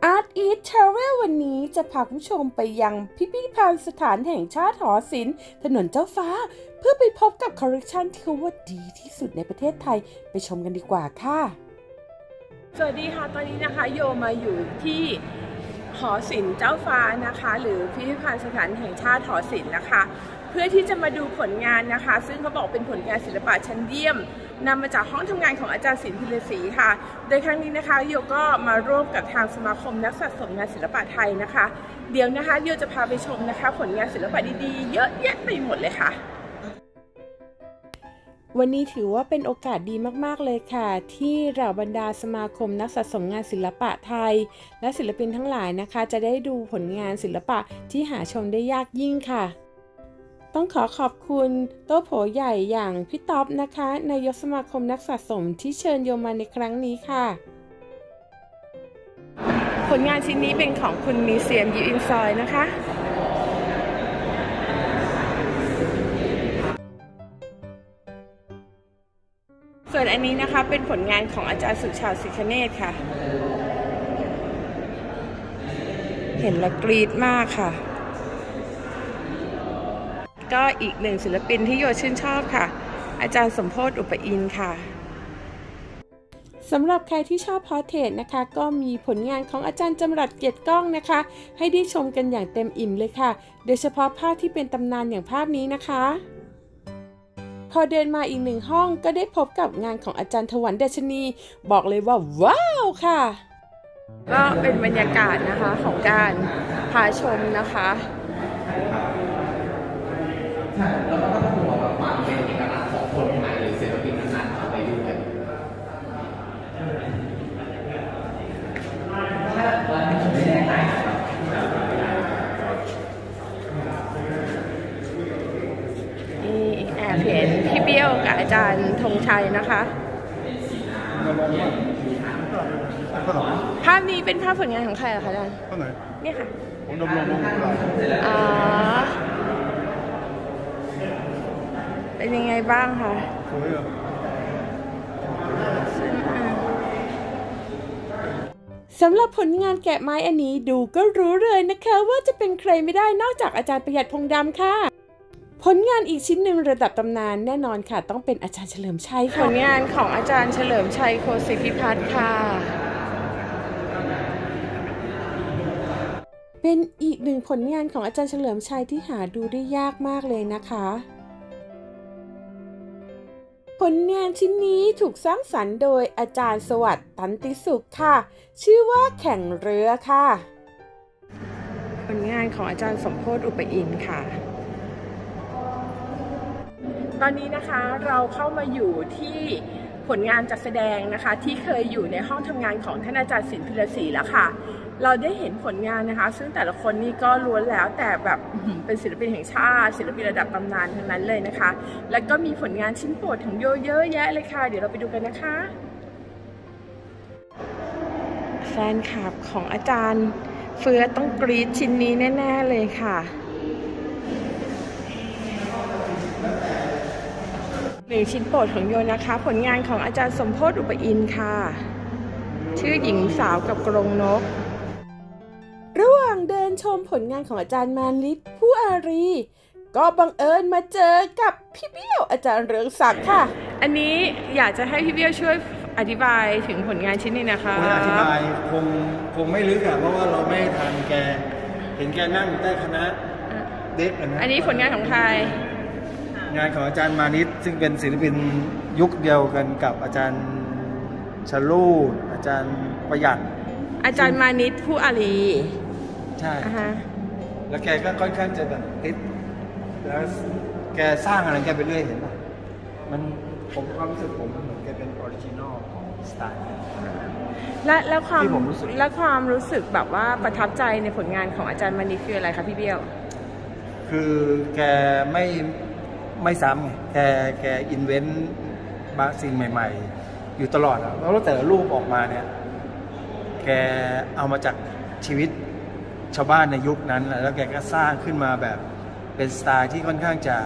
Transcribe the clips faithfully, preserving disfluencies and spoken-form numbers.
Art Eat Travel วันนี้จะพาคุณผู้ชมไปยังพิพิธภัณฑ์สถานแห่งชาติหอศิลป์ถนนเจ้าฟ้าเพื่อไปพบกับคอลเลกชันที่เขาว่าดีที่สุดในประเทศไทยไปชมกันดีกว่าค่ะสวัสดีค่ะตอนนี้นะคะโยมาอยู่ที่หอศิลป์เจ้าฟ้านะคะหรือพิพิธภัณฑ์สถานแห่งชาติหอศิลป์นะคะเพื่อที่จะมาดูผลงานนะคะซึ่งเขาบอกเป็นผลงานศิลปะชั้นเยี่ยมนำมาจากห้องทำงานของอาจารย์ศิลป์พิรศรีค่ะโดยครั้งนี้นะคะโยก็มาร่วมกับทางสมาคมนักสะสมงานศิลปะไทยนะคะเดี๋ยวนะคะโยจะพาไปชมนะคะผลงานศิลปะดีๆเยอะแยะไปหมดเลยค่ะวันนี้ถือว่าเป็นโอกาสดีมากๆเลยค่ะที่เหล่าบรรดาสมาคมนักสะสมงานศิลปะไทยและศิลปินทั้งหลายนะคะจะได้ดูผลงานศิลปะที่หาชมได้ยากยิ่งค่ะต้องขอขอบคุณโต๊ะโผใหญ่อย่างพี่ต๊อบนะคะนายกสมาคมนักสะสมที่เชิญโยมาในครั้งนี้ค่ะผลงานชิ้นนี้เป็นของคุณมิวเซียมยูอินซอยนะคะส่วนอันนี้นะคะเป็นผลงานของอาจารย์สุชาติ สิคเนตรค่ะเห็นแล้วกรี๊ดมากค่ะก็อีกหนึ่งศิลปินที่โยชื่นชอบค่ะอาจารย์สมโพธิ์อุปอินทร์ค่ะสำหรับใครที่ชอบพอร์เทรตนะคะก็มีผลงานของอาจารย์จำรัดเกียรติก้องนะคะให้ได้ชมกันอย่างเต็มอิ่มเลยค่ะโดยเฉพาะภาพที่เป็นตำนานอย่างภาพนี้นะคะพอเดินมาอีกหนึ่งห้องก็ได้พบกับงานของอาจารย์ถวันเดชนีบอกเลยว่าว้าวค่ะก็เป็นบรรยากาศนะคะของการพาชมนะคะแล้วก็ต้องบอกว่าความเป็นเอกลักษณ์ของคนไทยหรือศิลปินนั้นๆเข้าไปด้วยถ้าวันนี้ผมไม่แน่ใจนี่แอบเห็นพี่เบี้ยวกับอาจารย์ธงชัยนะคะภาพนี้เป็นภาพผลงานของใครเหรอคะอาจารย์ภาพไหนนี่ค่ะผมดำรงวงศ์อ๋อเป็นยังไงบ้างคะสำหรับผลงานแกะไม้อันนี้ดูก็รู้เลยนะคะว่าจะเป็นใครไม่ได้นอกจากอาจารย์ประหยัดพงษ์ดำค่ะผลงานอีกชิ้นหนึ่งระดับตำนานแน่นอนค่ะต้องเป็นอาจารย์เฉลิมชัยค่ะผลงานของอาจารย์เฉลิมชัยโคสิทธิพัฒน์ค่ะเป็นอีกหนึ่งผลงานของอาจารย์เฉลิมชัยที่หาดูได้ยากมากเลยนะคะผลงานชิ้นนี้ถูกสร้างสรรค์โดยอาจารย์สวัสดิ์ตันติสุขค่ะชื่อว่าแข่งเรือค่ะผลงานของอาจารย์สมโพธิ์อุปอินทร์ค่ะตอนนี้นะคะเราเข้ามาอยู่ที่ผลงานจัดแสดงนะคะที่เคยอยู่ในห้องทำงานของท่านอาจารย์ศิลป์พิรศรีแล้วค่ะเราได้เห็นผลงานนะคะซึ่งแต่ละคนนี่ก็ล้วนแล้วแต่แบบเป็นศิลปินแห่งชาติศิลปินระดับตำนานทั้งนั้นเลยนะคะแล้วก็มีผลงานชิ้นโปรดของโยเยอะแยะเลยค่ะเดี๋ยวเราไปดูกันนะคะแฟนคลับของอาจารย์เฟื่อต้องกรี๊ดชิ้นนี้แน่ๆเลยค่ะหนึ่งชิ้นโปรดของโยนะคะผลงานของอาจารย์สมโพธิ์อุปอินทร์ค่ะชื่อหญิงสาวกับกรงนกระหว่างเดินชมผลงานของอาจารย์มานิตผู้อารีก็บังเอิญมาเจอกับพี่เบี้ยวอาจารย์เรืองศักดิ์ค่ะอันนี้อยากจะให้พี่เบี้ยวช่วยอธิบายถึงผลงานชิ้นนี้นะคะอธิบายคงคงไม่ลึกอะเพราะว่าเราไม่ทันแกเห็นแกนั่งอยู่ใต้คณะเด็กนะอันนี้ผลงานของใครงานของอาจารย์มานิตซึ่งเป็นศิลปินยุคเดียวกันกับอาจารย์ชลูดอาจารย์ประหยัดอาจารย์มานิตผู้อารีใช่แล้วแกก็ค่อนข้างจะแบบติดแล้วแกสร้างอะไรแกไปเรื่อยเห็นป่ะมันผมความรู้สึกผมมันเหมือนแกเป็นออริจินอลของสไตล์และแล้วความและความรู้สึกแบบว่าประทับใจในผลงานของอาจารย์มานิตคืออะไรคะพี่เบี้ยวคือแกไม่ไม่ซ้ำไงแกแกอินเวนต์บางสิ่งใหม่ๆอยู่ตลอดแล้วแต่ละรูปออกมาเนี่ยแกเอามาจากชีวิตชาวบ้านในยุคนั้นแล้วแกก็สร้างขึ้นมาแบบเป็นสไตล์ที่ค่อนข้างจะ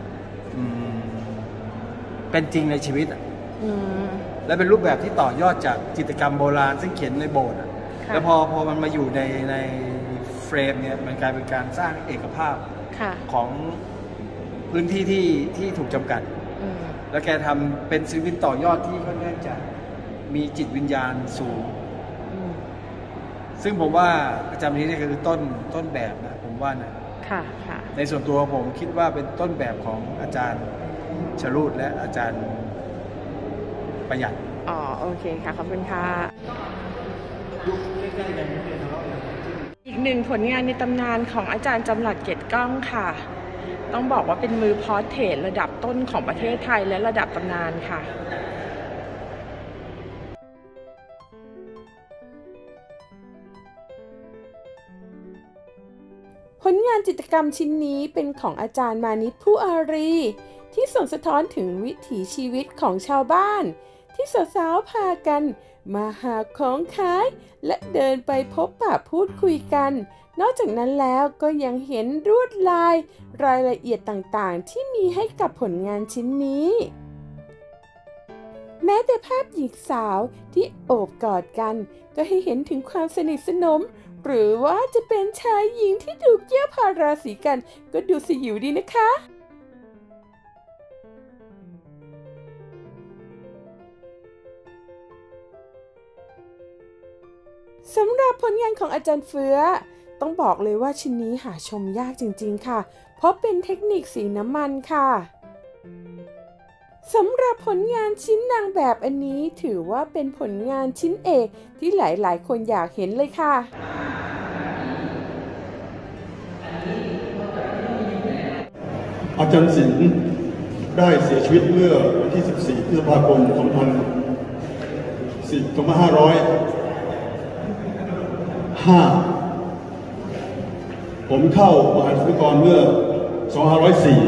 เป็นจริงในชีวิตและเป็นรูปแบบที่ต่อยอดจากจิตรกรรมโบราณซึ่งเขียนในโบสถ์แล้วพอพอมันมาอยู่ในในเฟรมเนี่ยมันกลายเป็นการสร้างเอกภาพของพื้นที่ที่ที่ถูกจำกัดแล้วแกทำเป็นศิลปินต่อยอดที่ค่อนข้างจะมีจิตวิญญาณสูงซึ่งผมว่าอาจารย์นี้นี่คือต้นต้นแบบนะผมว่านะค่ะค่ะในส่วนตัวผมคิดว่าเป็นต้นแบบของอาจารย์ชรูดและอาจารย์ประหยัดอ๋อโอเคค่ะขอบคุณค่ะอีกหนึ่งผลงานในตำนานของอาจารย์จำหลัดเกตก้องค่ะต้องบอกว่าเป็นมือพอร์เทรตระดับต้นของประเทศไทยและระดับตำนานค่ะผลงานจิตรกรรมชิ้นนี้เป็นของอาจารย์มานิชผู้อารีที่ส่งสะท้อนถึงวิถีชีวิตของชาวบ้านที่สาวๆพากันมาหาของขายและเดินไปพบปะพูดคุยกันนอกจากนั้นแล้วก็ยังเห็นลวดลายรายละเอียดต่างๆที่มีให้กับผลงานชิ้นนี้แม้แต่ภาพหญิงสาวที่โอบกอดกันก็ให้เห็นถึงความสนิทสนมหรือว่าจะเป็นชายหญิงที่ดูเกี่ยวพาราสีกันก็ดูสยิวดีนะคะสำหรับผลงานของอาจารย์เฟื้อต้องบอกเลยว่าชิ้นนี้หาชมยากจริงๆค่ะเพราะเป็นเทคนิคสีน้ำมันค่ะสำหรับผลงานชิ้นนางแบบอันนี้ถือว่าเป็นผลงานชิ้นเอกที่หลายๆคนอยากเห็นเลยค่ะอาจารย์ศิลป์ได้เสียชีวิตเมื่อวันที่สิบสี่พฤษภาคมสองพันห้าร้อยห้าผมเข้ามหาวิทยาลัยเมื่อสองพันห้าร้อยสี่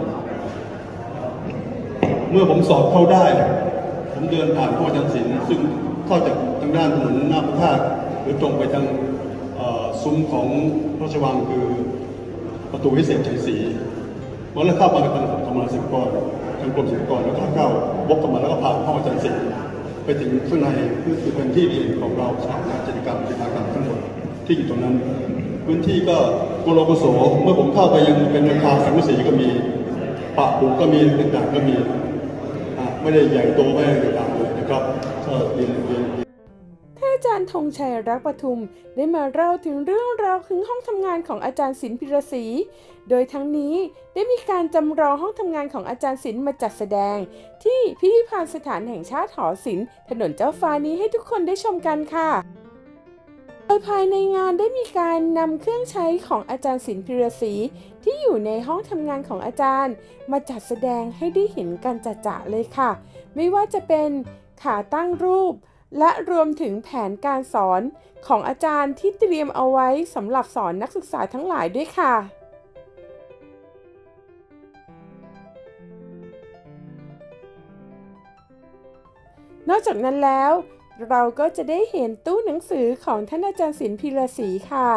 เมื่อผมสอบเข้าได้ผมเดินผ่านห้องอาจารย์ศิลป์ซึ่งเข้าจากทางด้านถนนหน้าพระธาตุหรือตรงไปทางซุ้มของพระราชวังคือประตูวิเศษชัยศรีวันแรกเข้ามาทางธรรมศิลปกรทางกรมศิลปากรแล้วก็เข้าวกกลับมาแล้วก็ผ่านห้องอาจารย์ศิลป์ไปถึงข้างในคือเป็นที่เรียนของเราสถาบันจิตรกรรมจิตรกรรมทั้งหมดที่อยู่ตรงนั้นพื้นที่ก็โกโลโกโสเมื่อผมเข้าไปยังเป็นอาคารสังกะสีก็มีปะปุกก็มีต่างๆก็มีไม่ได้ใหญ่โตไม่ได้ต่างๆเลยนะครับก็เรียนเรียนท่านอาจารย์ธงชัยรักปทุมได้มาเล่าถึงเรื่องราวถึงห้องทำงานของอาจารย์ศิลป์พิรศรีโดยทั้งนี้ได้มีการจำลองห้องทำงานของอาจารย์ศิลป์มาจัดแสดงที่พิพิธภัณฑ์สถานแห่งชาติหอศิลป์ถนนเจ้าฟ้านี้ให้ทุกคนได้ชมกันค่ะโดยภายในงานได้มีการนำเครื่องใช้ของอาจารย์ศิลป์พิรศรีที่อยู่ในห้องทำงานของอาจารย์มาจัดแสดงให้ได้เห็นกันจะๆเลยค่ะไม่ว่าจะเป็นขาตั้งรูปและรวมถึงแผนการสอนของอาจารย์ที่เตรียมเอาไว้สำหรับสอนนักศึกษาทั้งหลายด้วยค่ะนอกจากนั้นแล้วเราก็จะได้เห็นตู้หนังสือของท่านอาจารย์ศิลป์พิรศรีค่ะ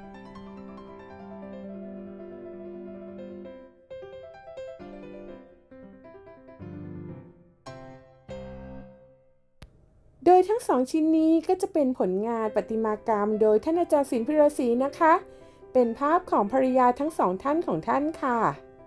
โดยทั้งสองชิ้นนี้ก็จะเป็นผลงานประติมากรรมโดยท่านอาจารย์ศิลป์พิรศรีนะคะเป็นภาพของภริยาทั้งสองท่านของท่านค่ะ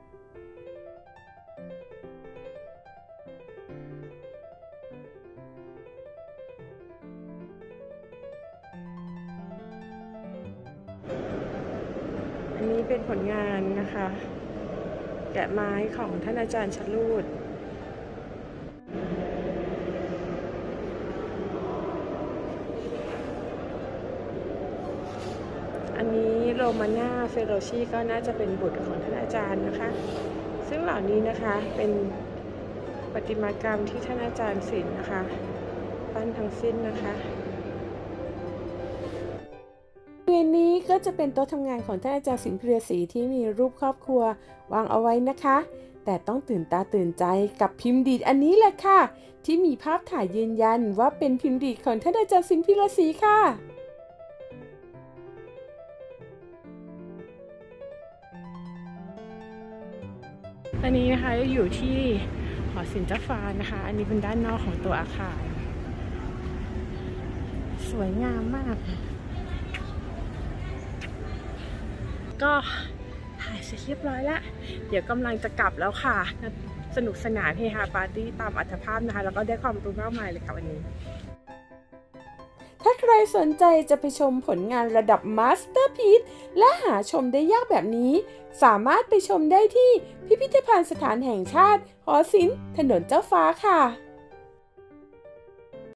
อันนี้เป็นผลงานนะคะแกะไม้ของท่านอาจารย์ชลูดอันนี้โรมาน่าเฟโรชีก็น่าจะเป็นบุตรของท่านอาจารย์นะคะซึ่งเหล่านี้นะคะเป็นประติมากรรมที่ท่านอาจารย์ศิลป์นะคะปั้นทั้งสิ้นนะคะบริเวณนี้ก็จะเป็นโต๊ะทำงานของท่านอาจารย์ศิลป์พิรศรีที่มีรูปครอบครัววางเอาไว้นะคะแต่ต้องตื่นตาตื่นใจกับพิมพ์ดีดอันนี้แหละค่ะที่มีภาพถ่ายยืนยันว่าเป็นพิมพ์ดีดของท่านอาจารย์ศิลป์พิรศรีค่ะอันนี้นะคะอยู่ที่หอศิลป์เจ้าฟ้านะคะอันนี้เป็นด้านนอกของตัวอาคารสวยงามมากก็ถ่ายเสร็จเรียบร้อยแล้วเดี๋ยวกำลังจะกลับแล้วค่ะสนุกสนานเฮฮาปาร์ตี้ตามอัตภาพนะคะแล้วก็ได้ความรู้มากมายเลยค่ะวันนี้ถ้าใครสนใจจะไปชมผลงานระดับมาสเตอร์พีซและหาชมได้ยากแบบนี้สามารถไปชมได้ที่พิพิธภัณฑ์สถานแห่งชาติหอศิลป์ถนนเจ้าฟ้าค่ะ